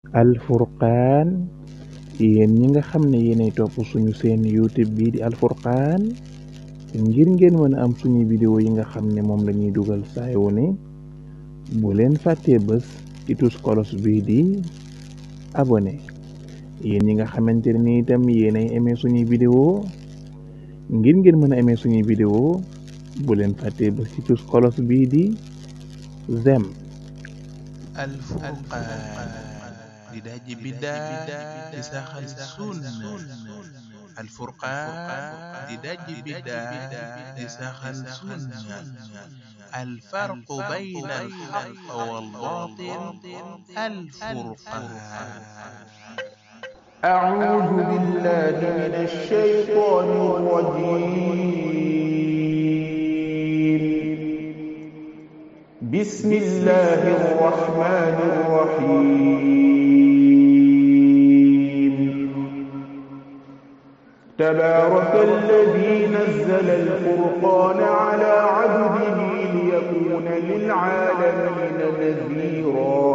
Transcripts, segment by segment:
Al Furqan yéen ñi nga xam ne yéenay topp suñu seen YouTube bii di Al Furqan ngir ngeen mën a am suñu vidéo yi nga xam ne moom lañuy dugal saay wu ne bu leen fàttee bés ci tus kolos bii di abonné yéen ñi nga xamante ne itam yéenay aimé suñuy vidéo ngir ngeen mën a aimé suñuy vidéo bu leen fàttee bés ci tus kolos bii di zem. Al Furqan di dajji biddaa di saxal sunna Al Furqan di dajji biddaa di saxal sunna al farqu bayna al haqq wal baatil Al Furqan. أعوذ بالله من الشيطان الرجيم بسم الله الرحمن الرحيم تبارك الذي نزل الفرقان على عبده ليكون للعالمين نذيرا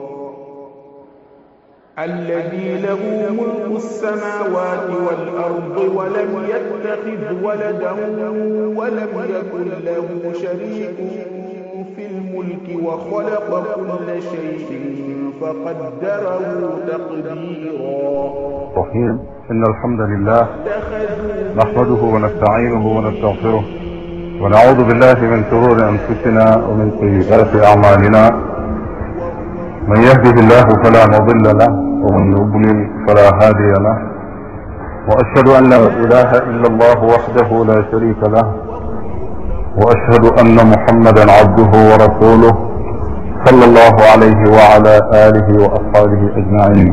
الذي له ملك السماوات والأرض ولم يتخذ ولدا ولم يكن له شريك في الملك وخلق كل شيء فقدره تقديرا. رحيم. إن الحمد لله نحمده ونستعينه ونستغفره ونعوذ بالله من شرور أنفسنا ومن سيئات أعمالنا من يهده الله فلا مضل له ومن يضلل فلا هادي له وأشهد أن لا إله إلا الله وحده لا شريك له وأشهد أن محمدا عبده ورسوله صلى الله عليه وعلى آله وأصحابه أجمعين.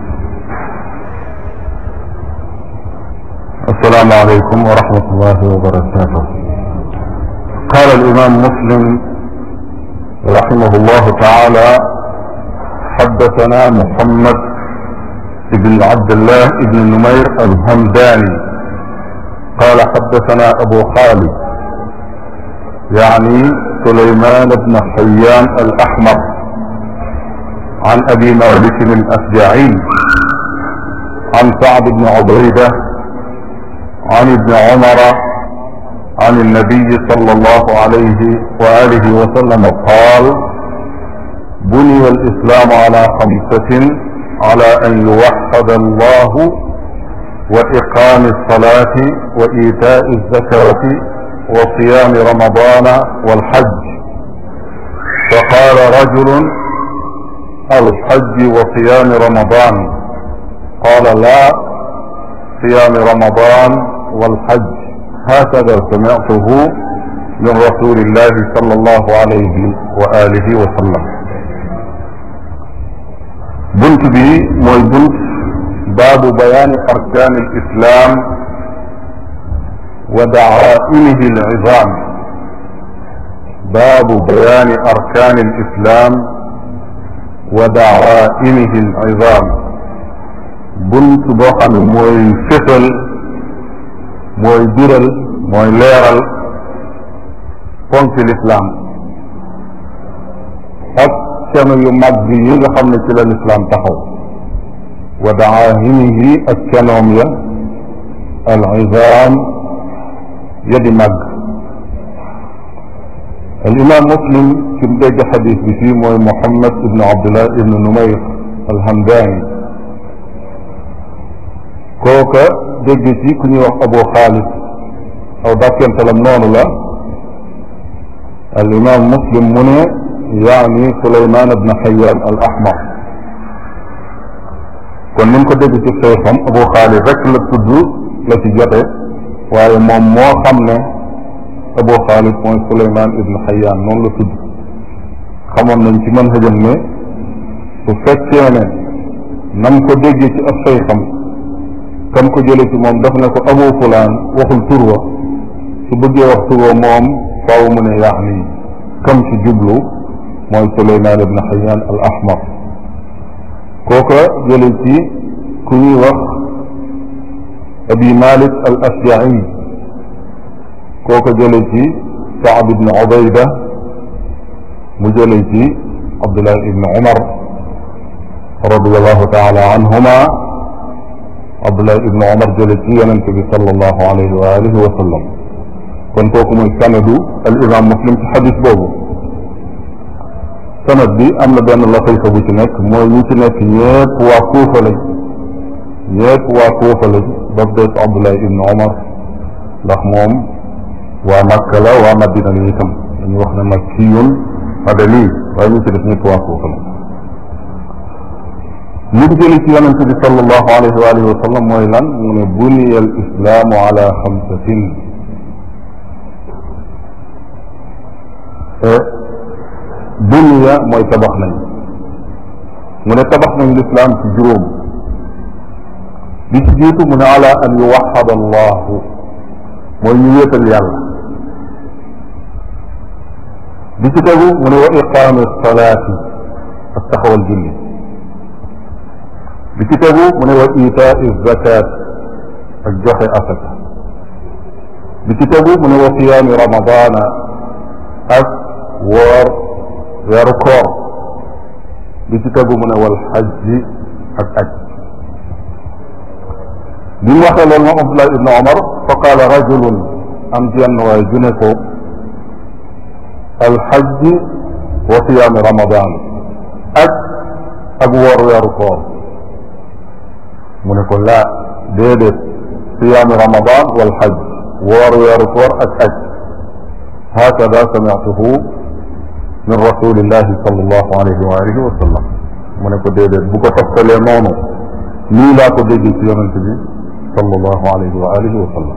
السلام عليكم ورحمة الله وبركاته. قال الإمام مسلم رحمه الله تعالى: حدثنا محمد بن عبد الله بن نمير الهمداني قال حدثنا أبو خالد يعني سليمان بن حيان الأحمر عن أبي مالك الأشجعي عن سعد بن عبيدة عن ابن عمر عن النبي صلى الله عليه وآله وسلم قال: بني الإسلام على خمسة: على أن يوحد الله وإقام الصلاة وإيتاء الزكاة وصيام رمضان والحج. فقال رجل: الحج وصيام رمضان؟ قال: لا، صيام رمضان والحج، هكذا سمعته من رسول الله صلى الله عليه وآله وسلم. bunt bi mooy bunt baabu bayaani arkaani al-islaam wa da'aa'imihi al-'izaam. baabu bayaani arkaani al-islaam wa da'aa'imihi al-'izaam. bunt boo xam ne mooy fësal, mooy biral, mooy leeral ponk l'islam ak keno yu mag bi yi nga xam ne ci la lislaam taxaw. wa daahimihi ak kenoom ya al-izaam ya di mag. al imam Muslim ci mu dégg xadis bi fii mooy Muhammad ibn Abdullah ibn Numayr al-Hamdani. kooka dégg ci ku ñuy wax Abu Xaalid, aw dàkkantalam noonu la. al imam Muslim mu ne yaani Sulaymaan ibn Hayyaan al-Ahmar. kon ni mu ko dégg ci xeexam Abu Xaalid rek la tudd la ci jote, waaye moom moo xam ne Abu Xaalid mooy Sulaymaan ibn Hayyaan, noonu la tudd. xamoon nañ ci mën xëjam ne su fekkee ne nam ko déggee ci ab xeexam kam ko jële ci moom daf ne ko Abu Fulaan, waxul tur wa. su bëggee wax tur wa moom faaw mu ne yaani kam ci jublu mooy Sulaymaan ibn Hayyaan al-Ahmar. kooka jële ci ku ñuy wax Abi Malik al-Ashja'i, kooka jële ci Saad ibn Ubayda, mu jële ci Abdullah ibn Umar radiallahu taala anhuma Abdullah ibnu Omar jële ci yonente bi sallallahu alayhi wa alihi wa sallam kon kooku mooy sanadu al imam Muslim ci xadis boobu sanad bi am na benn latifa bu ci nekk mooy ñi ci nekk ñépp waa Kuufa lañ ba mu des Abdullah ibnu Omar ndax moom waa Makka la waa Madina la itam dañuy wax ne makkiyun madani waaye ñu ci def ñëpp waa Kuufa la li mu jëli ci yonente bi sallallahu alayhi wa alihi wa sallam mooy lan mu ne buniya al islaamu ala xamsatin buniya mooy tabax nañ mu ne tabax nañ lislaam ci juróom li ci jiitu mu ne ala an yuwaxad allahu mooy ñu wéetal yàlla li ci tegu mu ne wa iqaami salaati ak taxawal julli li ci tegu mu ne wa itaai zakat ak joxe asaka li ci tegu mu ne wa siyaami ramadana ak woor weeru koor li ci tegu mu ne wal xajji ak aj bi mu waxee loolu moom Abdullah ibn Omar fa qaala rajulun am jenn waaye ju ne ko alxajji wa siyaami ramadan ak woor weeru koor mu ne ko laa déedéet siyaami ramadan wal xaj woor weeru koor ak aj hakada samictuhu min rasulillahi sallallahu alayhi wa alihi wa sallam mu ne ko déedéet bu ko toftalee noonu nii laa ko déggee ci yonente bi sallallahu alayhi wa alihi wa sallam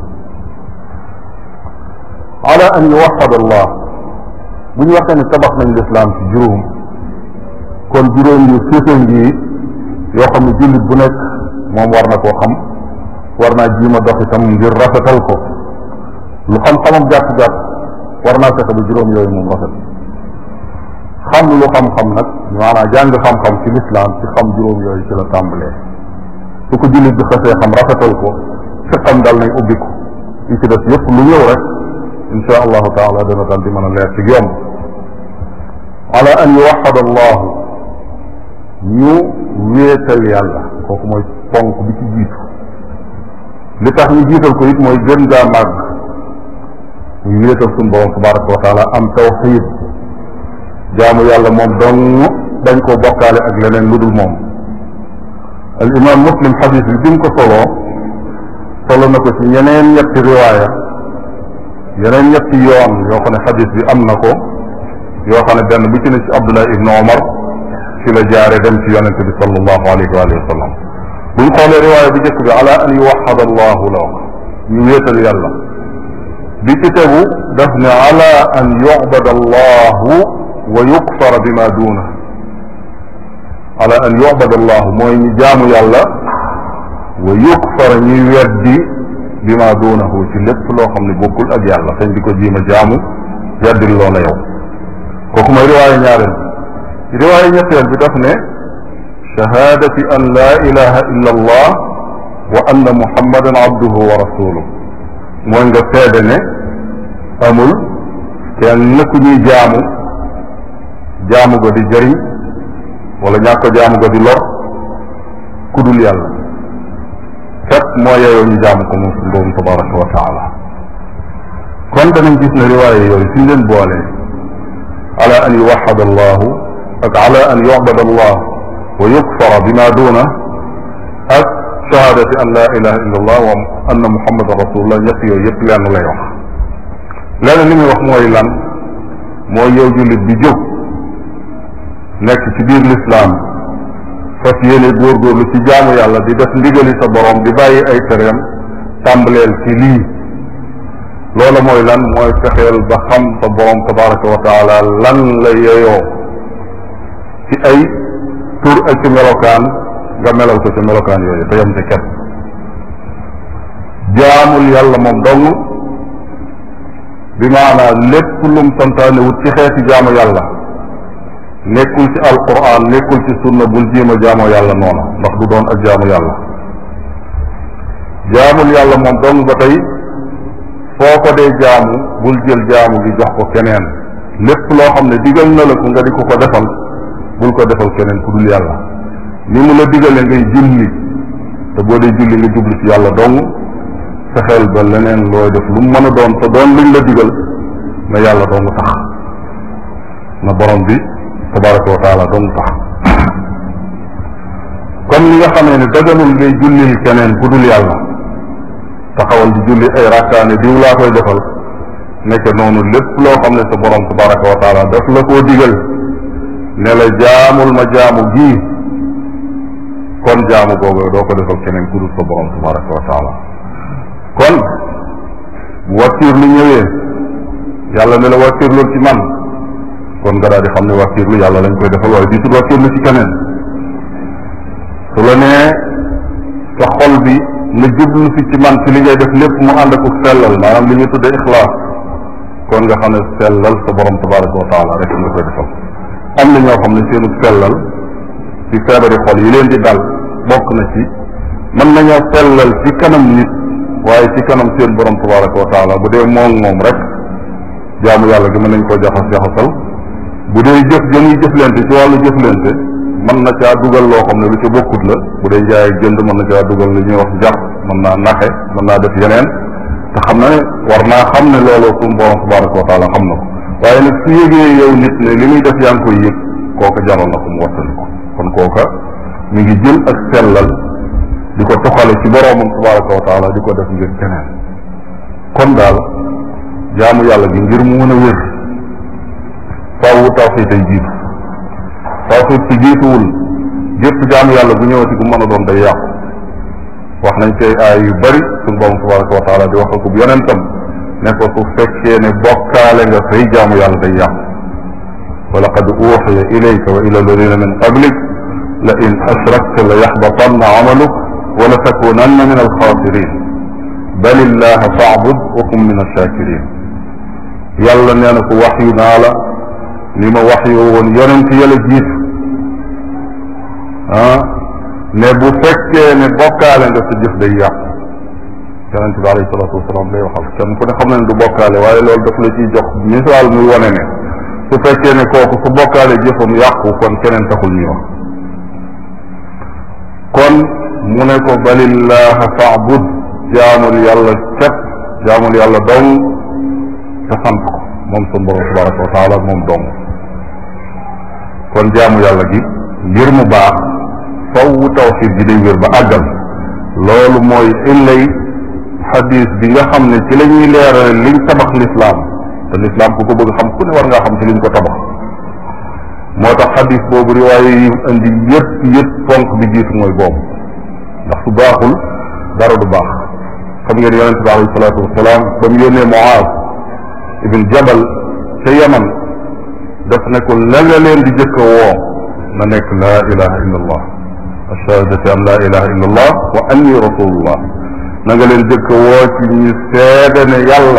ala an yuwaxad allah bu ñu waxee ne tabax nañ lislaam ci juróom kon juróom yu féete ngi yoo xam ne jullit bu nekk moom war na koo xam war naa jiima dox itam ngir rafetal ko lu xam-xamam gàtt-gàtt war naa fexe ba juróom yooyu moom rafet xam lu xam-xam nag maanaam jàng xam-xam ci lislaam ci xam juróom yooyu ci la tàmbalee su ko jullit bi xasee xam rafetal ko fiqam dal nañ ubbi ko yi ci def yëpp lu ñëw rek insha allahu taala dana dal di mën a leer ci yomb ala an yuwaxad allahu ñu wéetal yàlla kooku mooy ponk bi ci jiitu li tax ñu jiital ko it mooy gën gaa màgg ñu wéetal suñu borom tabaraka wa taala am tawxiid jaamu yàlla moom dong dañ koo bokkaale ak leneen lu dul moom al imam Muslim xadis bi bi mu ko solo na ko ci yeneen ñetti riwaaya yeneen ñetti yoon yoo xam ne xadis bi am na ko yoo xam ne benn bu ci ne ci Abdullah ibn Omar ci la jaare dem ci yonente bi sallallahu alayhi wa alihi wa sallam buñ xoolee riwaaya bi njëkk bi ala an yuwaxad allahu la wax ñu wéetal yàlla bi ci tegu daf ne ala an yucbad allahu wa yukfara bima duuna ala an yucbad allahu mooy ñu jaamu yàlla wa yukfara ñuy weddi bima duunahu ci lépp loo xam ne bokkul ak yàlla sañ di ko jiima jaamu weddil loola yow kooku mooy riwaaya ñaareel riwaaya ñetteel bi daf ne shahadati an la ilaha illa allah wa anna muhammadan abduhu wa rasuluhu mooy nga seede ne amul kenn ku ñuy jaamu go di jëriñ wala ñàkk ko jaamu go di lor ku dul yàlla kat moo yeyoo ñu jaamu ko moom suñu borom tabaraka wa taala kon danañ gis ne riwaaya yooyu suñ leen boole ala an yuwaxad allahu ak ala an yucbad allah wa yukfara bima duuna ak shahadati an la ilaha illa allah wa anna muhammadan rasulullah ñett yooyu yëpp lenn lay wax lenn li muy wax mooy lan mooy yow jullit bi jóg nekk ci biir lislaam fas yéene góorgóorlu ci jaamu yàlla di def ndigali sa borom di bàyyi ay tereem tàmbaleel ci lii loola mooy lan mooy fexeel ba xam sa borom tabaraka wa taala lan la yeyoo ci ay tur ak ci melokaan nga melal ko ci melokaan yooyu te yam ci ket jaamul yàlla moom dong bi maanaa lépp lum santaane wut ci xeeti jaamu yàlla nekkul ci alquran nekkul ci sunna bul jéem a jaamoo yàlla noonu ndax du doon ak jaamu yàlla jaamul yàlla moom dong ba tey foo ko dee jaamu bul jël jaamu gi jox ko keneen lépp loo xam ne digal na la ko nga di ko defal bul ko defal keneen ku dul yàlla ni mu la digale ngay julli te boo dee julli nga jublu ci yàlla dong fexeel ba leneen looy def lu mu mën a doon te doon luñ la digal na yàlla dong tax na borom bi tabaraka wa taala dong tax comme ni nga xamee ne daganul ngay jullil keneen ku dul yàlla taxawal di julli ay rakkaane diw laa koy defal nekk noonu lépp loo xam ne sa borom tabaraka wa taala daf la koo digal ne la jaamul ma jaamu gii kon jaamu googu doo ko defal keneen ku dul sa borom tabaraka wa taala kon wakkiir lu ñëwee yàlla ne la wakkiirlu ci man kon nga daal di xam ne wakkiirlu yàlla lañ koy defal waaye di tul wakkiirlu ci keneen su la nee sa xol bi nga jublu si ci man ci li ngay def lépp mu ànd ak sellal maanaam li ñu tudde ixlaas kon nga xam ne sellal sa borom tabaraka wa taala rek nga koy defal am na ñoo xam ne seenu sellal ci feebari xol yi leen di dal bokk na ci mën nañoo sellal ci kanam nit waaye ci kanam seen borom tabaraka wa taala bu dee moom rek jaamu yàlla gi mën nañ koo jaxasal bu dee jëf jëmuy jëflante ci wàllu jëflante mën na caa dugal loo xam ne lu ci bokkut la bu dee jaay ak jënd mën na caa dugal li ñuy wax jar mën naa naxe mën naa def yeneen te xam na ne war naa xam ne loolu suñu borom tabaraka wa taala xam na ko waaye nag su yëgee yow nit ne li muy def yaa ngi koy yëg kooka jaral na ko mu wattani ko kon kooka mi ngi jël ak sellal di ko toxale ci boromam tabaraka wa taala di ko def ngir keneen kon daal jaamu yàlla gi ngir mu mën a wér faawu tawxiid ay jiitu tawxiid ci jiituwul gépp jaamu yàlla bu ñëwati gu mën a doon day yàqu wax nañ ci ay yu bari suñu borom tabaraka wa taala di wax ko bu yonentam ne ko su fekkee ne bokkaale nga say jaamu yàlla day yàqu wa laqad uxiya ilayka wa ila alladina min qablik la in ashrakta la yaxbatanna amaluk wa la takunanna min alxaasirin bal illaha faabud wa kun min alshakirin yàlla nee na ko wax yu naa la li ma wax yoo woon yonent yàlla jiitu ne bu fekkee ne bokkaale nga sa jëf day yàqu yonent bi alayhi salaatu wasalaam lay waxal kenn ku ne xam na ne du bokkaale waaye loolu daf la ciy jox misaal muy wane ne su fekkee ne kooku su bokkaale jëfam yàqu kon keneen taxul ñuy wax kon mu ne ko balillaha faabud jaamul yàlla képp jaamul yàlla dong te sant ko moom sunu borom tabaraka wa taala moom dong kon jaamu yàlla gi ngir mu baax faw tawxiid gi day wér ba àggal loolu mooy illay xadis bi nga xam ne ci la ñuy leerale liñ tabax lislaam te lislaam ku ko bëgg xam ku ne war ngaa xam ci liñ ko tabax moo tax xadis boobu riwaaye yi indi yëpp ponk bi jiitu mooy boobu ndax su baaxul dara du baax xam ngeen yonente bi alayhi salaatu wasalaam ba mu yónnee Muaaz ibn Jabal ca Yaman daf ne ko la nga leen di jëkk a woo na nekk laa ilaha illa allah ashhadati an laa ilaha illa allah wa anni rasulullah na nga leen jëkk a woo ci ñu seede ne yàlla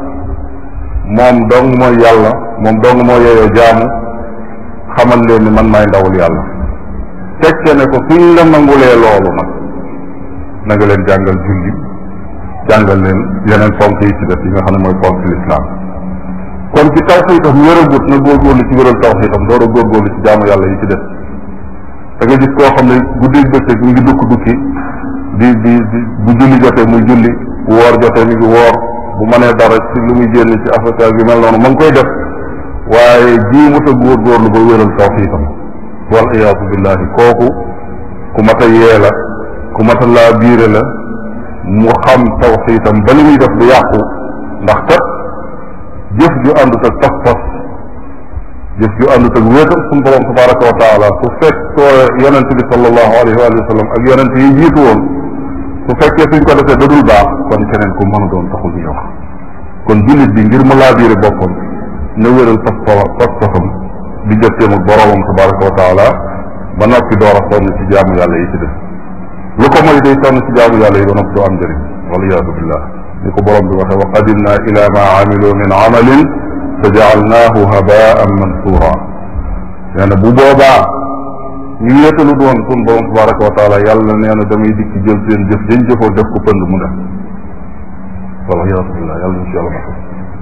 moom dong mooy yàlla moom dong moo yeyoo jaamu xamal leen ni man maay ndawul yàlla tekke ne ko suñ la nangulee loolu nag na nga leen jàngal julli jàngal leen yeneen ponk yi ci def yi nga xam ne mooy ponk l'islam kon ci tawxiitam wéragut na góorgóorlu ci wéral tawxiitam door a góorgóorlu ci jaamu yàlla yi ci def da nga gis koo xam ne guddi bëccëg mi ngi dukki di bu julli jotee muy julli bu woor jotee mi ngi woor bu mënee dara ci lu muy génn ci affaire yu mel noonu ma ngi koy def waaye jiimuta góorgóorlu ba wéral tawxiitam wal iyaadu billahi kooku ku mat a yee la ku mat a laa biire la mu xam tawxiitam ba li muy def du yàqu ndax kat jëf ju àndut ak pas-pas jëf ju àndut ak wéetal suñu borom tabaraka wa taala su fekkoo yonente bi sallallahu alayhi wa sallam ak yonente yi jiitu woon su fekkee suñ ko defee dadul baax kon keneen ku mën a doon taxul ñuy wax kon jullit bi ngir mu laabiire boppam na wéral pas-pasam di jotteem ak boromam tabaraka wa taala ba noppi door a sonn ci jaamu yàlla yi ci def lu ko mooy day sonn ci jaamu yàlla yi ba noppi doo am njëriñ waliyaadu billah ni ko borom bi waxee wa qadimna ila ma amilu min amalin fa jaalnaahu habaan mansura nee na bu boobaa ñu wéetalu doon sun borom tabaraka wa taala yàlla nee na damay dikk jël seen jëf dañ jëfoo def ko pënd mu def waliyaadu billah yàlla ñu ci yàlla ma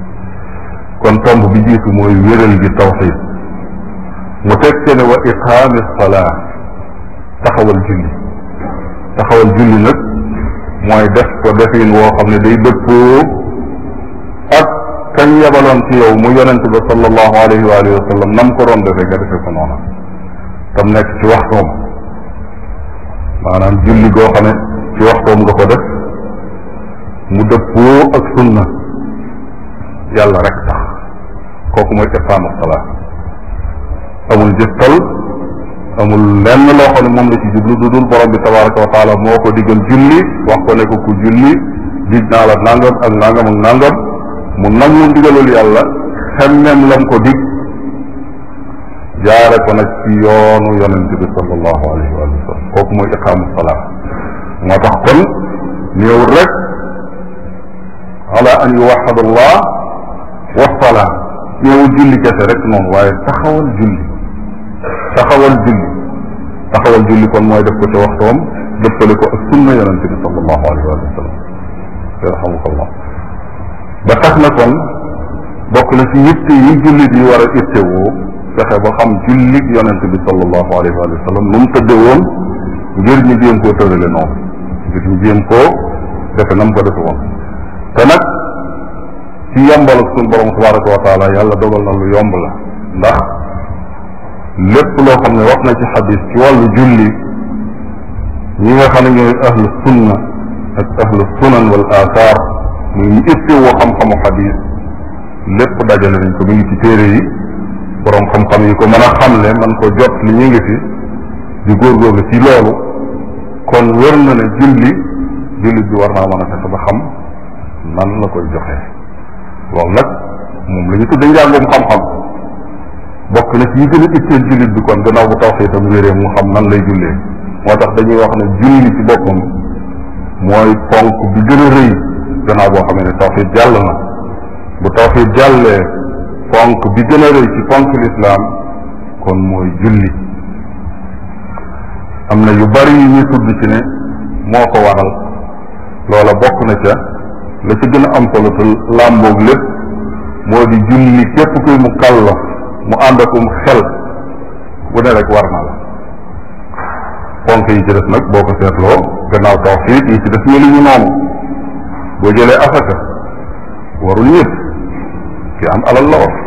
kon tomb bi jiitu mooy wéral gi tawxid mu teg ci ne wa iqaami salaa taxawal julli nag mooy def ko defin woo xam ne day dëppoo ak kañ yebaloon ci yow mu yonent ba sallallahu alayhi wa alihi wa sallam nam ko doon defee nga defee ko noona tam nekk ci waxtoom maanaam julli goo xam ne ci waxtoom nga ko def mu dëppoo ak sunna yàlla rek tax kooku mooy iqaamu salaat amul jëftal amul lenn loo xam ne moom la ci jublu du dul borom bi tabaraka wa taala moo ko diggal julli wax ko ne ko ku julli dig naa la nangam ak nangam ak nangam mu nangu ndigalul yàlla xemmem lam ko dig jaare ko nag ci yoonu yonent bi sallallahu alayhi wa sallam kooku mooy iqaamu salaat moo tax kon néewul rek ala an yuwaxad allah wa salaa néewul julli kese rek noonu waaye taxawal julli kon mooy def ko ci waxtoom dëppale ko ak sunna yonente bi sallallahu alayhi wa sallam yarhamukallah ba tax na kon bokk na ci yitte yi jullit yi war a itte woo fexe ba xam jullit yonente bi sallallahu alayhi wa sallam nu mu tëdde woon ngir ñu jéem koo tërale noonu ngir ñu jéem koo defe na mu ko defe woon te nag ci yombal ak suñu borom tabaraka wa taala yàlla dogal na lu yomb la ndax lépp loo xam ne wax na ci xadis ci wàllu julli ñi nga xam ne ñooy ahlu sunna ak ahlu sunan wal athar muy ñu ittewoo xam-xamu xadis lépp dajale nañ ko mi ngi ci téere yi borom xam-xam yi ko mën a xamle man ko jot li ñu ngi fi di góorgóorlu ci loolu kon wër na ne jullit bi war naa mën a fexe ba xam nan la koy joxe loolu nag moom la ñu tudde njàngum xam-xam bokk na ci yi gën a itteel jullit bi kon gannaaw bu tawxiidam wéree mu xam nan lay jullee moo tax dañuy wax ne julli ci boppam mooy ponk bi gën a rëy gannaaw boo xam ne tawxiid jàll na bu tawxiid jàllee ponk bi gën a rëy ci ponk lislaam kon mooy julli am na yu bari yi ñuy tudd ci ne moo ko waral loola bokk na ca la ci gën a am solo te làmboog lépp moo di julli képp kuy mu kàllaf mu ànd akum xel bu ne rek war na la ponk yi ci def nag boo ko seetloo gannaaw tawxiid yi ci def ñu li ñu noonu boo jëlee asaka warul ñëpp ki am alal la war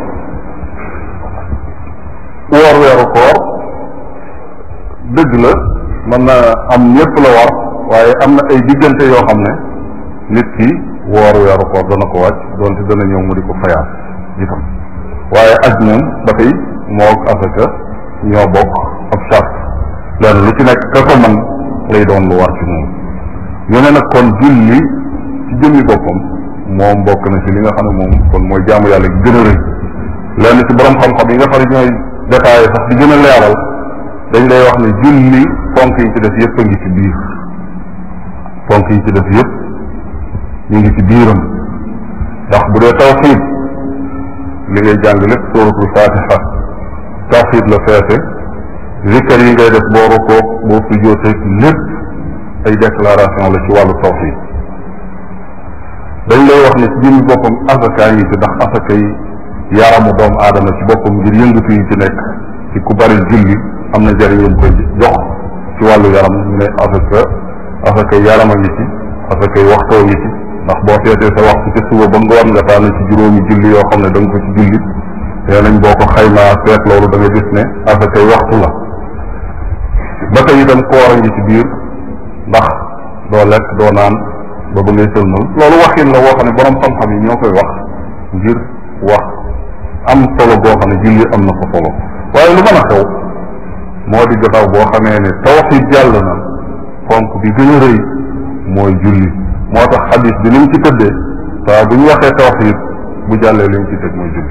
woor weeru koor dëgg la mën na am ñëpp la war waaye am na ay diggante yoo xam ne nit ki woor weeru koor dana ko wàcc doonte dana ñëw mu di ko fayaat itam waaye aj moom ba tey moog asaka ñoo bokk ab sart lenn lu ci nekk ka ko man lay doon lu war ci moom ñu ne nag kon julli ci jëmmi boppam moom bokk na ci li nga xam ne moom kon mooy jaamu yàlla gi gën a rëy lenn ci borom xam-xam yi nga xam ne ñooy détaillé sax di gën a leeral dañ lay wax ne julli ponk yi ci def yëpp a ngi ci biir ponk yi ci def yëpp ñu ngi ci biiram ndax bu dee tawxiid li ngay jàng lépp suratul fatiha tawxiid la feete zikkar yi ngay def boo rukoo boo sujjóotee lépp ay déclaration la ci wàllu tawxiid dañ lay wax ne ci jëmmi boppam asaka yi ci ndax asaka yi yaramu doomu aadama ci boppam ngir yëngatu yi ci nekk ci ku bari julli am na njëriñ yu koy jox ci wàllu yaram ñu ne asaka yarama ngi ci asaka waxtoo ngi ci ndax boo seetee sa waxtu ci suba ba ngoon nga tànn ci juróomi julli yoo xam ne da nga ko ci julli nee nañ boo ko xaymaa seet loolu da nga gis ne asaka waxtu la ba tey itam koor a ngi ci biir ndax doo lekk doo naan ba ba ngay sëlmal loolu waxin la woo xam ne borom xam-xam yi ñoo koy wax ngir wax am solo boo xam ne julli am na ko solo waaye lu mën a xew moo di gannaaw boo xamee ne tawxiid jàll na fonk bi gën a rëy mooy julli moo tax xadis bi ni mu ci tëddee saa bu ñu waxee tawxiid bu jàllee li ñu ci tëdd mooy julli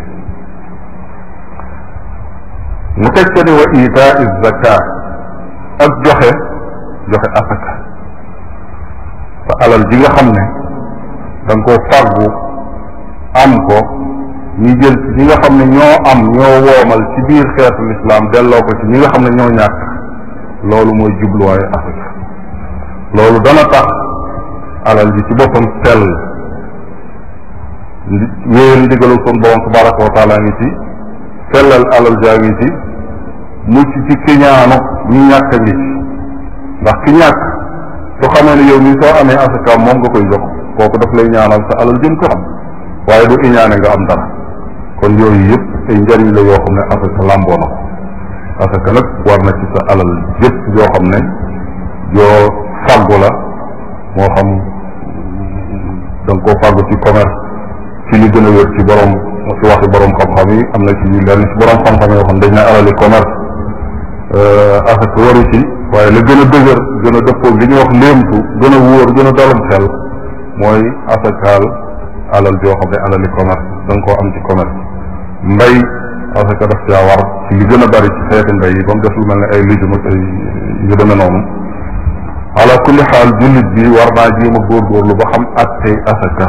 mu teg ca ni wa itaa zaka ak joxe asaka sa alal ji nga xam ne da nga koo fàggu am ko ñi jël ci ñi nga xam ne ñoo woomal ci biir xeetu lislaam delloo ko ci ñi nga xam ne ñoo ñàkk loolu mooy jubluwaayu asaka loolu dana tax alal ji ci boppam sell wéyal ndigalu son borom tabaraka wa taala ngi ci sellal alal jaa ngi ci mucc ci kiñaano ñu ñàkk ngi ci ndax ki ñàkk su xamee ne yow mi soo amee asaka moom nga koy jox kooku daf lay ñaanal sa alal jëm ko am waaye du iñaane nga am dara kon yooyu yëpp ay njariñ la yoo xam ne asaka làmboo na ko asaka nag war na ci sa alal yëpp yoo xam ne yoo fàggu la moo xam da nga koo fàggu ci commerce ci li gën a wér ci borom ci waxi borom xam-xam yi am na ci lenn ci borom xam-xam yoo xam dañ ne alali commerce asaka waru ci waaye la gën a dëgër gën a dëppoo li ñuy wax léemtu gën a wóor gën a dalum xel mooy asakaal alal joo xam ne alali commerce da nga koo am ci commerce mbay asaka daf caa war ci li gën a bari ci xeeti mbay yi ba mu def lu mel ne ay lijum ak ay yu demee noonu ala kulli xaal jullit bi war naa jéem a góorgóorlu ba xam attey asaka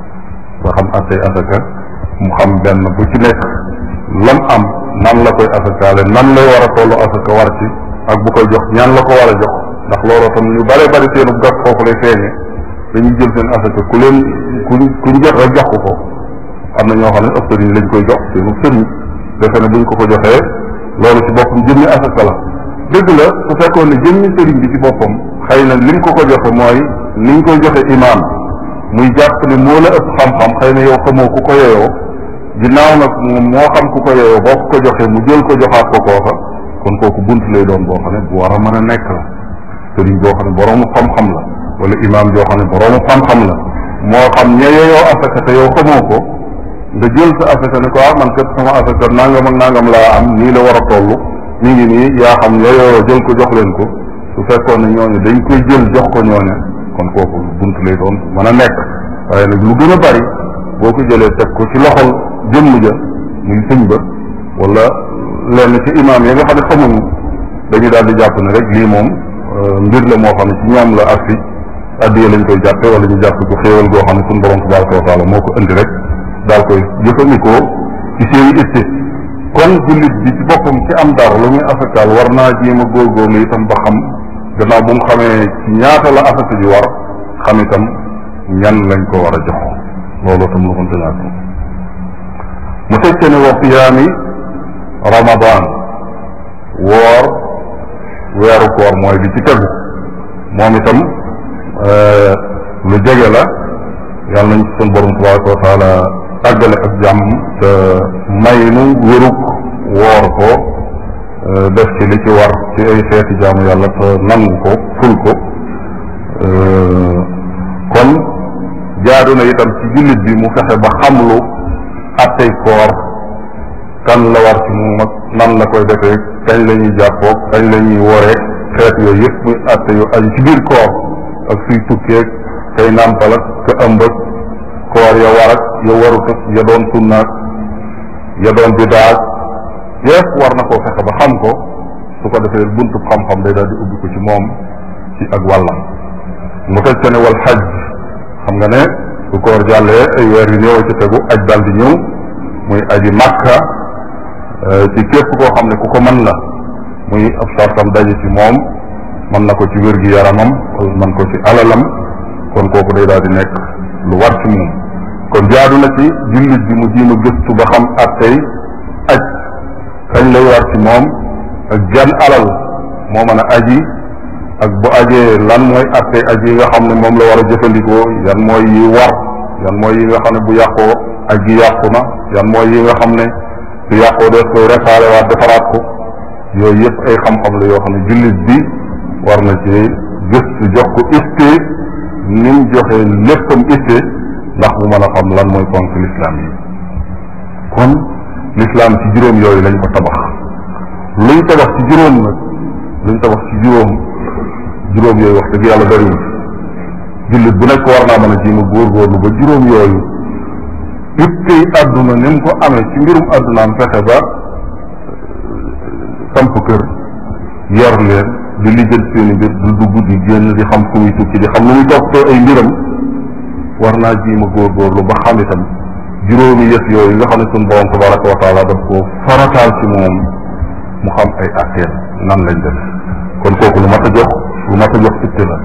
mu xam benn bu ci nekk lam am nan la koy asakaale nan lay war a tollu asaka war ci ak bu koy jox ñaan la ko war a jox ndax looloo tam ñu bare bari seenu gas foofu lay feeñe dañuy jël seen asaka kuñ jot rek jox ko am na ñoo xam ne ëpp sëriñ lañ koy jox seenu sëriñ defe ne buñ ko joxee loolu ci boppam jëmmi asaka la dëgg la su fekkoon ne jëmmi sëriñ bi ci boppam xëy na liñ ko joxe mooy niñ koy joxe imaam muy jàpp ne moo la ëpp xam-xam xëy na yow xamoo ku ko yeyoo ginnaaw nag moom moo xam ku ko yeyoo boo ko joxee mu jël ko joxaat ko kooka kon kooku bunt lay doon boo xam ne bu war a mën a nekk la sëriñ boo xam ne boroomu xam-xam la wala imaam joo xam ne boroomu xam-xam la moo xam ña yeyoo asaka te yow xamoo ko nga jël sa asaka ne ko man kat sama asaka nangam ak nangam laa am nii la war a toll mi ngi nii yaa xam ña yeyoo jël ko jox leen ko su fekkoon ne ñooñu dañ koy jël jox ko ñooñu kon kooku bunt lay doon mën a nekk waaye nag lu gën a bari boo ko jëlee teg ko ci loxol jëmm ja muy sëñ ba wala lenn ci imaam yi nga xam ne xamuñu dañuy daal di jàpp ne rek lii moom mbir la moo xam ne ci ñoom la ak si addiya lañ koy jàppe wala ñu jàpp ko xéewal goo xam ne suñu borom tabaraka wa taala moo ko indi rek daal koy jëfandikoo ci seeni itte kon jullit bi ci boppam ci am dara lu muy asakaal war naa jéem a góorgóorlu itam ba xam gannaaw bu mu xamee ci ñaata la asaka ji war xam itam ñan lañ ko war a jox loolu itam lu mënta ñàkk mu tekkee ne wa siyaami ramadan woor weeru koor mooy bi ci tegu moom itam lu jege la yàlla nañ ci sun borom tabaraka wa taala àggale ak jàmm te may nu wérug woor ko def ci li ci war ci ay xeeti jaamu yàlla te nangu ko ful ko kon jaadu na itam ci jullit bi mu fexe ba xamlu attey koor kan la war ci moom ak nan la koy defee kañ la ñuy jàppoog kañ la ñuy wooree xeet yooyu yëpp muy atte yu aju ci biir koor ak suy tukkeeg kay nàmpal ak ka ëmb ak koor ya war ak ya warut ak ya doon sunnaak ya doon bidaak yëpp war na koo fexe ba xam ko su ko defee buntub xam-xam day daal di ubbi ko ci moom ci ak wàllam mu teg ca ne wal xaj xam nga ne su koor jàllee ay weer yu néew ci tegu aj daal di ñëw muy aji màkka ci képp koo xam ne ku ko mën la muy ab sartam daje ci moom mën na ko ci wér gi yaramam wala mën ko ci alalam kon kooku day daal di nekk lu war ci moom kon jaadu na ci jullit bi mu jiima gëstu ba xam attey aj kañ lay war ci moom ak jan alal moo mën a aji ak bu ajee lan mooy attey aj yi nga xam ne moom la war a jëfandikoo yan mooy yi war yan mooy yi nga xam ne bu yàqoo aj gi yàqu na yan mooy yi nga xam ne su yàqoo dees koy réparé waat defaraat ko yooyu yëpp ay xam-xam la yoo xam ne jullit bi war na ci gëstu jox ko itte ni mu joxee léppam itte ndax mu mën a xam lan mooy ponk l'islam yi kon l'islam ci juróom yooyu lañ ko tabax luñ tabax ci juróom nag luñ tabax ci juróom yooyu wax dëgg yàlla bariwul jullit bu nekk war naa mën a jiima góorgóorlu ba juróom yooyu ittey àdduna ni mu ko amee ci mbirum àddunaam fexe ba samp kër yor leen di lijjal seeni mbir du dugg di génn di xam fu muy tukki di xam lu muy toppatoo ay mbiram war naa jiima góorgóorlu ba xam itam juróomi yëf yooyu nga xam ne suñu borom tabaraka wa taala daf ko farataal ci moom mu xam ay atteel nan lañ def kon kooku lu mat a jox itte la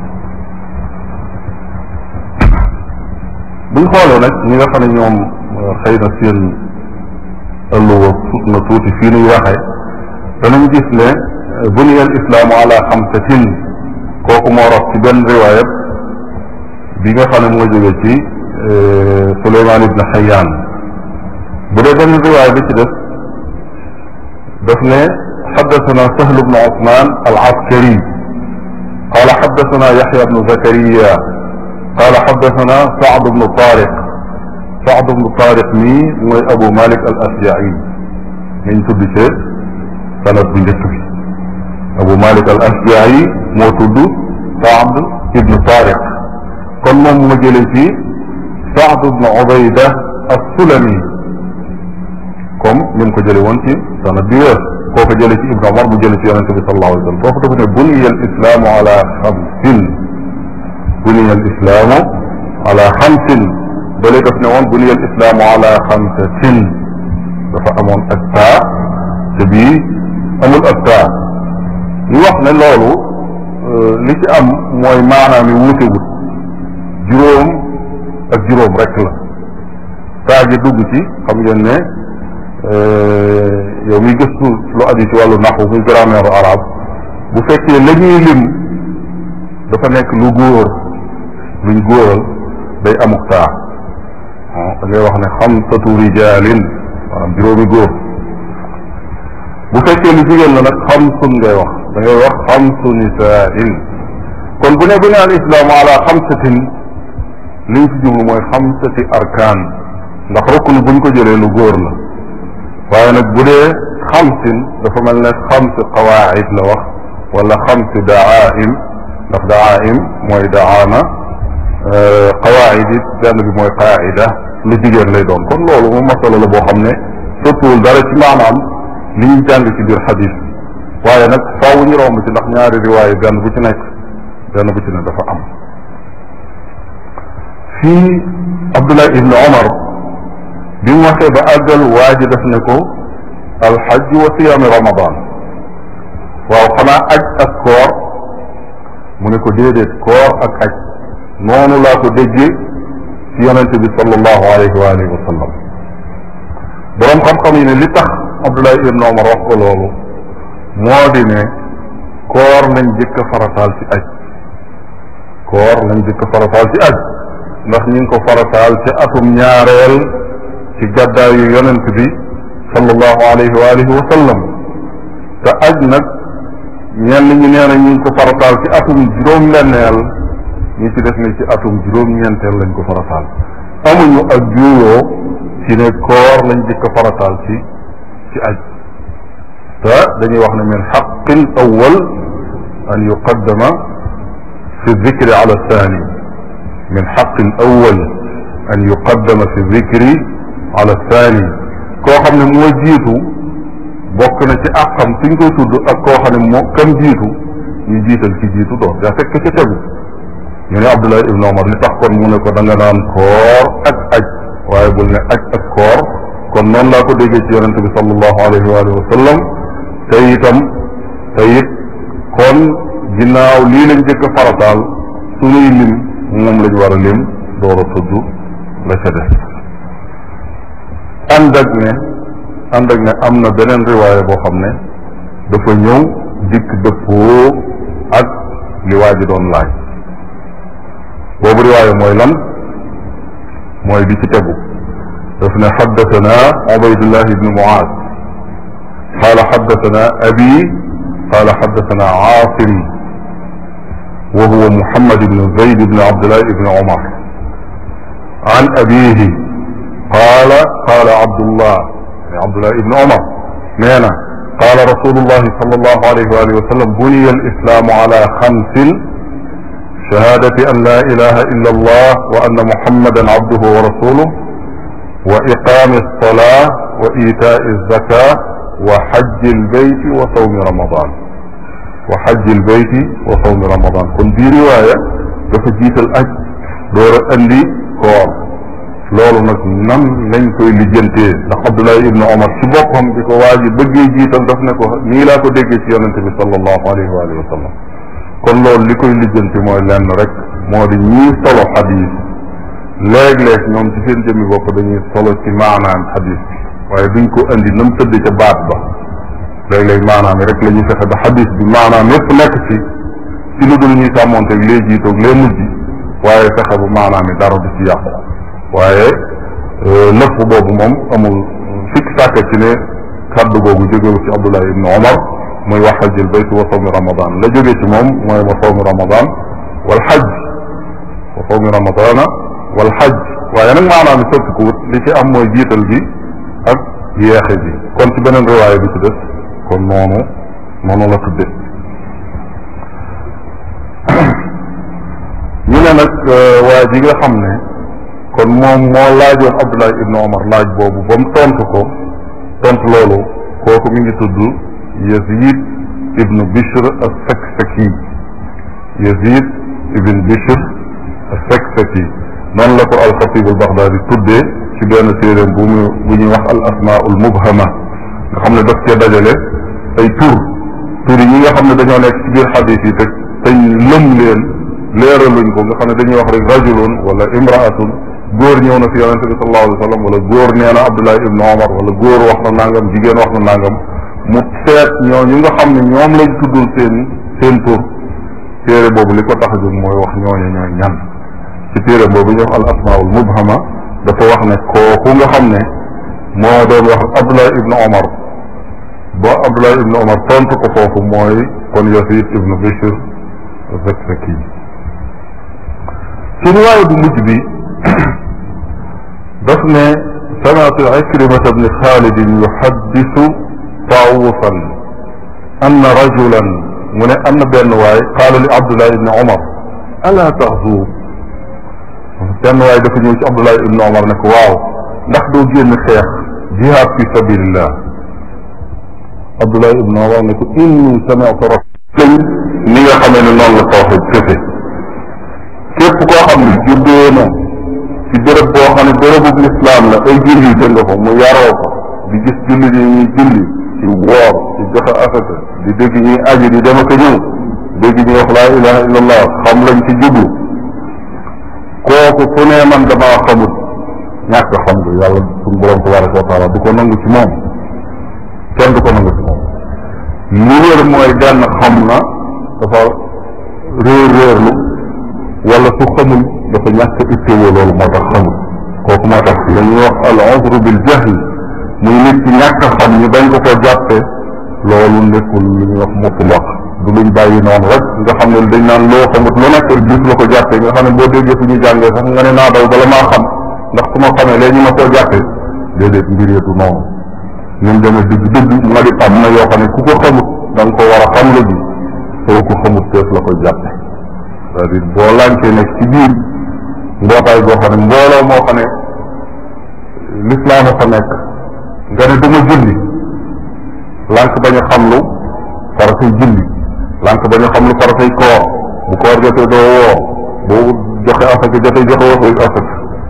buñ xoolee nag ñi nga xam ne ñoom xëy na seen ëlluwa sut na tuuti fii nuy waxee danañ gis ne buniya al islaamu ala xamsatin kooku moo rot ci benn riwaayat bi nga xam ne moo jóge ci Suleymaan ibn Xayyaan bu dee benn riwaaya bi ci def daf ne xaddasana Sahl ibn Usmaan al Askari qaala xaddasana Yaxya ibn Zakariya qaala xaddasana Saad ibn Taariq Saad ibn Taariq mii mooy Abu Malik al Asja'i mi ñu tudd ci sanad bu njëkk bi Abu Malik al Asja'i moo tudd Saad ibn Taariq kon moom mu jëlee ci Saad ibn Ubayda as-Sulami comme ni mu ko jëlee woon ci sanad bi wees koo ko jëlee ci Ibn Umar mu jëlee ci yonente bi sallallahu alayhi wa sallam foofu dafa ne buniya al islaamu ala xamsin buniya al islaamu ala xamsin bale daf ne woon buniya al islaamu ala xamsatin dafa amoon ak taa te bii amul ak taa ñu wax ne loolu li ci am mooy maanaam yi wuutewut juróom ak juróom rek la taa gi dugg ci xam ngeen ne yow miy gëstu lu aju ci wàllu naxu muy grammaire arabe bu fekkee la ñuy lim dafa nekk lu góor luñ góoral day amuk taa da ngay wax ne xamsatu rijalin maanaam juróomi góor bu fekkee lu jigéen la nag xamsun ngay wax da ngay wax xamsu nisaain kon bu ne al islaamu ala xamsatin li ñu fi jublu mooy xamsati arkaan ndax rukn buñ ko jëlee lu góor la waaye nag bu dee xamsin dafa mel ne xamsi qawaid la wax wala xamsi daaim ndax daaim mooy daama qawaid it benn bi mooy qaida lu jigéen lay doon kon loolu moom masala la boo xam ne sottuwul dara ci maanaam li ñu jàng ci biir xadis waaye nag faaw ñu romb ci ndax ñaari riwaay benn bu ci nekk dafa am fii Abdullah ibn Umar bi mu waxee ba àggal waa ji def ne ko alxaj wa siyaami ramadan waaw xanaa aj ak koor mu ne ko déedéet koor ak aj noonu laa ko déggee ci yonente bi sallallahu alayhi wa alihi wa sallam boroom xam-xam yi ne li tax Abdullah ibn Umar wax ko loolu moo di ne koor lañ jëkk a farataal ci aj koor lañ jëkk a farataal ci aj ndax ñu ngi ko farataal ci atum ñaareel ci gàddaayu yonent bi sallallahu alayhi wa alihi wa sallam te aj nag ñenn ñi nee na ñu ngi ko farataal ci atum juróom-benneel ñi ci def ne ci atum juróom-ñeenteel lañ ko farataal amuñu ak juuyoo ci ne koor lañ jëkk a farataal ci aj te dañuy wax ne min xaqil awal an yuqaddama fi dikri ala thani min xaqil awal an yuqaddama fi dikri ala thani koo xam ne moo jiitu bokk na ci àqam suñ koy tudd ak koo xam ne moo kam jiitu ñu jiital ci jiitu doon yaa fekk ca tegu ñu ne Abdullah ibn Umar li tax kon mu ne ko da nga naan koor ak aj waaye bul ne aj ak koor kon noonu laa ko déggee ci yonente bi sallallahu alayhi wa alihi wa sallam te it kon ginnaaw lii lañ jëkk a farataal suñuy lim moom lañ war a lim door a tudd la ca des ànd ak ne am na beneen riwaaya boo xam ne dafa ñëw dikk dëppoo ak li waa ji doon laaj boobu riwaaya mooy lan mooy bi ci tegu daf ne xaddatana Ubaydullah ibn Muaaz qaala xaddatana abi qaala xaddatana Aasim wa huwa Muhammad ibn Zayd ibn Abdullah ibn Umar an abiihi qaala Abdullah ibn Umar nee na qaala rasulullahi sallallahu alayhi wa alihi wa sallam buniya al-islaamu ala xamsin shahaadati an laa ilaha illa allah wa anna muhammadan abduhu wa rasuluhu wa iqaami as-salaa wa iitaa'i az-zakaa wa hajji al-bayti wa sawmi ramadan kon bii riwaaya dafa jiital aj door a andi koor loolu nag nan lañ koy lijjantee ndax Abdullah ibn Umar ci boppam bi ko waa ji bëggee jiital daf ne ko nii laa ko déggee ci yonente bi sallallahu alayhi wa alihi wa sallam kon loolu li koy lijjanti mooy lenn rek moo di ñii solo xadis léeg-léeg ñoom ci seen jëmmi bopp dañuy solo ci maanaam xadis bi waaye duñ ko andi nam tëdd ca baat ba léeg-léeg maanaam rek la ñuy fexe ba xadis bi maanaam yépp nekk ci lu dul ñuy sàmmonteeg lee jiitoog lee mujj waaye fexe bu maanaam yi dara du ci yàqu waaye lëf boobu moom amul sikk sàkk ci ne kàddu googu jógewu ci Abdullah ibn Omar muy wax hajjil bayt wa sawmi ramadan la jóge ci moom mooy wa sawmi ramadan wal hajj wa sawmi ramadana wal hajj waaye nag maanaam yi soppi ko wut li ci am mooy jiital bi ak yeexe bi kon ci beneen riwaaya bi ci des kon noonu la tudde ñu ne nag waa ji nga xam ne kon moom moo laajoon Abdullah ibn Omar laaj boobu ba mu tontu loolu kooku mi ngi tudd Yazid ibn Bishr as-Saksaki Yazid ibn Bishr as-Saksaki noonu la ko al-Khatib al-Baghdadi tuddee ci benn téeréem bu ñuy wax al asmaul mubhama nga xam ne daf cee dajale ay tur yi ñi nga xam ne dañoo nekk ci biir xadis yi te lëm leen leeraluñ ko nga xam ne dañuy wax rek rajulun wala imraatun góor ñëw na fi yonente bi sallallahu alayhi wa sallam wala góor nee na Abdullah ibn Omar wala góor wax na nangam jigéen wax na nangam mu seet ñooñu nga xam ne ñoom lañ tuddul seen tur téere boobu li ko tax a jóg mooy wax ñooñu ñooy ñan ci téere boobu ñu wax al asmaul mubhama dafa wax ne kooku nga xam ne moo doon wax Abdullah ibn Omar ba Abdullah ibn Omar tontu ko foofu mooy kon Yazid ibn Bishr az-Zaksaki ci riwaaya bu mujj bi daf ne sami'tu Ikrimata ibn Khalid yuhaddisu Taawusan anna rajulan mu ne am na benn waay qaala li Abdullah ibn Omar ala taxzu benn waay dafa ñëw ci Abdullah ibn Omar ne ko waaw ndax doo génn xeex jihaad fi sabilillah Abdullah ibn Omar ne ko inni sami'tu rasul ni nga xamee ne noonu la tawxid féete képp koo xam ne juddoo na ci béréb boo xam ne bérébu lislaam la ay julli te nga ko mu yaroo ko di gis julli yi ñuy julli ci woor ci joxe asaka di dégg ñuy aji di dem ak a ñëw dégg ñuy wax laa ilaha illallah xam lañ ci jublu kooku fu ne man damaa xamul ñàkk xam nga yàlla suñu borom tabaraka wa taala du ko nangu ci moom kenn du ko nangu ci moom li wér mooy benn xam na dafa réerlu wala su xamul dafa ñàkk ittewoo loolu moo tax xamul kooku moo tax dañuy wax al uzru bil jahl muy nit ci ñàkk xam ñu bañ ko ko jàppe loolu nekkul lu ñuy wax mutlaq du luñ bàyyi noonu rek nga xam ne dañ naan loo xamut lu nekk gis la ko jàppe nga xam ne boo déggee fu ñu jàngee sax nga ne naa daw bala maa xam ndax su ma xamee léegi ñu ma koo jàppe déedéet mbir yeetu noonu ñun demee dëgg nga di am na yoo xam ne ku ko xamut da nga ko war a xam la ji soo ko xamut tees la ko jàppe c'est-à-dire boo lànkee nekk ci biir mbootaay boo xam ne mbooloo moo xam ne lislaam a fa nekk nga ne duma julli lànk bañ a xam lu faratay julli lànk bañ a xam lu faratay koor bu koor jotee doo woor boo joxe asaka jotee joxe woo asaka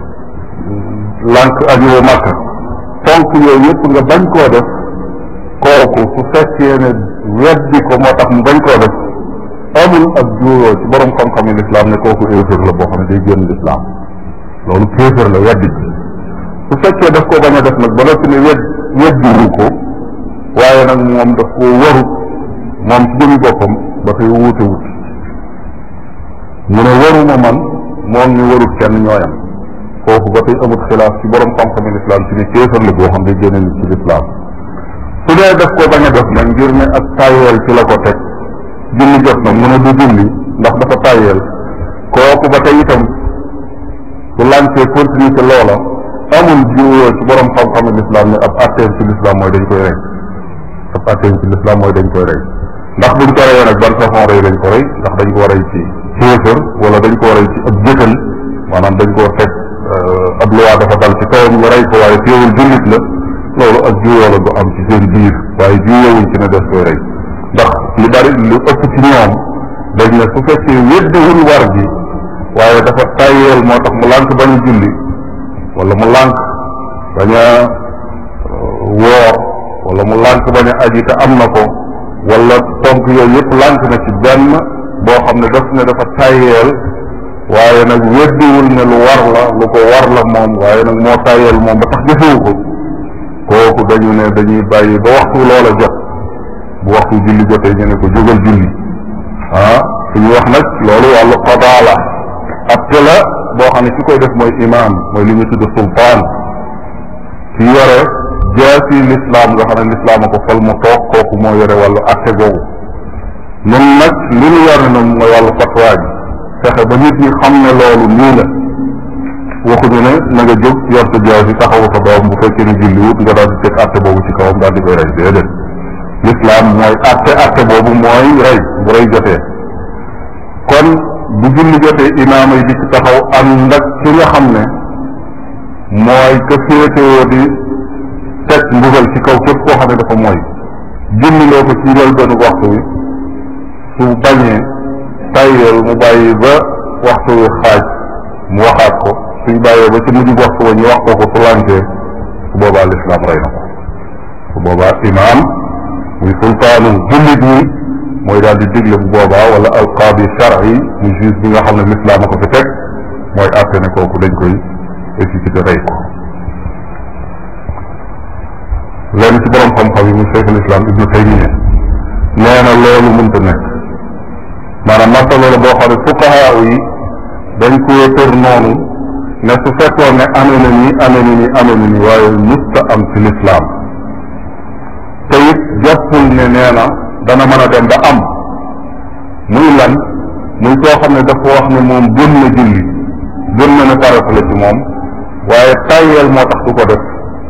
lànk ajuwoo màkka fonk yooyu yëpp nga bañ koo def kooku su fekkee ne weddi ko moo tax mu bañ koo def amul ak juróo ci borom xam-xam yi lislaam ne kooku éeféer la boo xam ne day génn lislaam loolu kéeféer la weddi su fekkee daf koo bañ a def nag ba noppi ne weddiwu ko waaye nag moom daf koo warut moom ci jëmi boppam dafay wuute wut mu ne waruma man moom ñu warut kenn ñooyam kooku ba tey amut xilaaf ci borom xam-xam yi lislaam ci ne kéeféer la boo xam ne day génn nit ci lislaam su dee daf koo bañ a def nag ngir ne ak tayeel ci la ko teg julli jot na mu ne du julli ndax dafa tàyyeel kooku ba tey itam su lancee continue ci loola amul jiwoo ci borom xam-xam l'islam ne ab atteem ci l'islam mooy dañ koy rey ab atteem ci l'islam mooy dañ koy rey ndax buñ ko reyee nag ban façon rey lañ ko rey ndax dañ ko rey ci kéefër wala dañ ko rey ci ab jëkkal maanaam dañ koo teg ab loi dafa dal ci kawam ñu rey ko waaye teewul jullit la loolu ak jiwoo la bu am ci seen biir waaye jiwoowuñ ci ne des koy rey ndax li bari lu ëpp ci ñoom dañ ne su fekkee weddiwul war gi waaye dafa tàyyeel moo tax mu lànk bañ a julli wala mu lànk bañ a woor wala mu lànk bañ a aji te am na ko wala tonk yooyu yëpp lànk na ci benn boo xam ne daf ne dafa tàyyeel waaye nag weddiwul ne lu war la lu ko war la moom waaye nag moo tàyyeel moom ba tax jëfewu ko kooku dañu ne dañuy bàyyi ba waxtu loola jot bu waxtu julli jotee ñu ne ko jógal julli suñu wax nag loolu wàllu qadaa la atte la boo xam ne ki koy def mooy imaam mooy li ñu tudd sultaan ki yore jaasi l'islam nga xam ne l'islam a ko fal mu toog kooku moo yore wàllu atte googu nun nag li ñu yore nag mooy wàllu fatwa bi fexe ba nit ñi xam ne loolu nii la waxuñu ne na nga jóg yor sa jaasi taxawu sa doom bu fekkee ne julliwut nga daal di teg atte boobu ci kawam daal di koy rey déedéet l'islam mooy atte boobu mooy rey bu rey jotee kon bu julli jotee imaam yi di ci taxaw ànd ak ki nga xam ne mooy ka féetewoo di teg mbugal ci kaw képp koo xam ne dafa mooy julli loo ko ci njëlbéenu waxtu wi su bañee tayyeel mu bàyyi ba waxtu wi xaaj mu waxaat ko suñ bàyyee ba ci mujj waxtu wa ñu wax ko su lànkee su boobaa lislaam rey na ko su boobaa imaam muy sultaanu jullit ñi mooy daal di digle bu boobaa wala alqaadi shar'i muy juge bi nga xam ne lislaam a ko fi teg mooy àtte ne kooku dañ koy exécuté rey ko lenn ci borom xam-xam yi muy cheikhul islam ibnu taymiya nee na loolu mënta nekk maanaam masala la boo xam ne fuqahaa yi dañ koo tër noonu ne su fekkoon ne amee na ni waaye musta am ci lislaam te it jàppul ne nee na dana mën a dem ba am muy lan muy koo xam ne dafa wax ne moom gën na julli gën na ne farata la ci moom waaye tàyyeel moo tax du ko def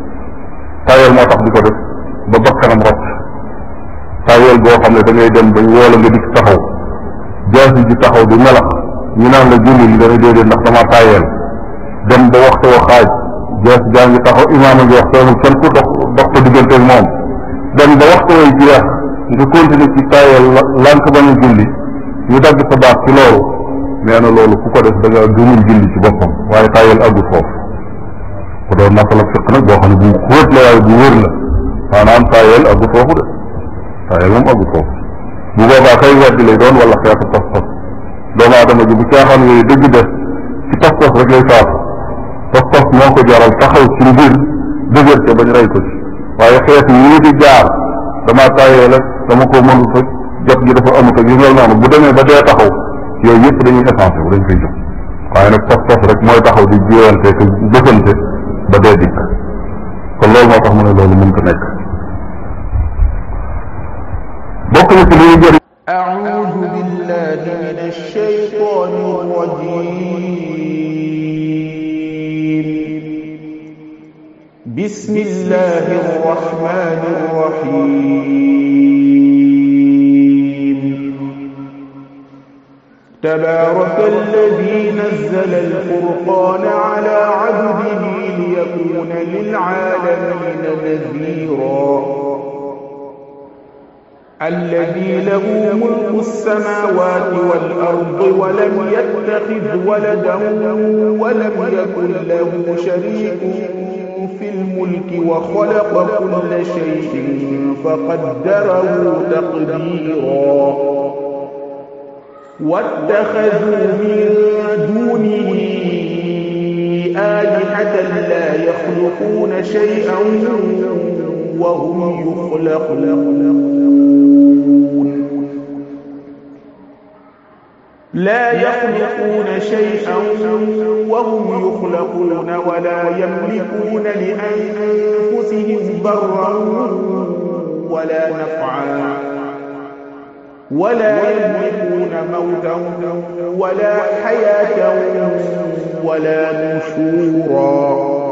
ba bakkanam rot tàyyeel goo xam ne da ngay dem bañ woola nga dikk taxaw jaasi ji taxaw di melax ñu naan la julli li dana déedéet ndax dama tàyyeel dem ba waxtu wa xaaj jaasi jaa ngi taxaw imaam a ngi wax teewul kenn ku dox ko digganteeg moom dem ba waxtu way jeex nga continuer ci tàyyeel lànk ba nga julli ñu dagg sa baat ci loolu nee na loolu ku ko def da nga gëmul julli ci boppam waaye tàyyeel àggut foofu ku doon masala fiq nag boo xam ne bu xóot la waaye bu wér la maanaam tàyyeel àggut foofu de tàyyeel moom àggut foofu bu boobaa kay weddi lay doon wala xeetu pas-pas doomu aadama ji bu caaxaan yooyu dëgg def ci pas-pas rek lay faatu pas-pas moo ko jaral taxaw ci mbir dëgër ca bañ rey ko ci waaye xeetu yi di jaar dama tàyyeel ak dama ko mënut ak jot gi dafa amut ak yu mel noonu bu demee ba dee taxaw yooyu yëpp dañuy essence bu dañ koy jóg waaye nag pas-pas rek mooy taxaw di jiwante te jëfante ba dee dikk kon loolu moo tax mu ne loolu mënta nekk bokk na ci li ñu jëriñ أعوذ بالله من الشيطان الرجيم بسم الله الرحمن الرحيم تبارك الذي نزل الفرقان على عبده ليكون للعالمين نذيرا الذي له ملك السماوات والأرض ولم يتخذ ولدا ولم يكن له شريك في الملك وخلق كل شيء فقدره تقديرا واتخذوا من دونه آلهة لا يخلقون شيئا وهم يخلقون لا يخلقون شيئا وهم يخلقون ولا يملكون لأنفسهم ضرا ولا نفعا ولا يملكون موتا ولا حياة ولا نشورا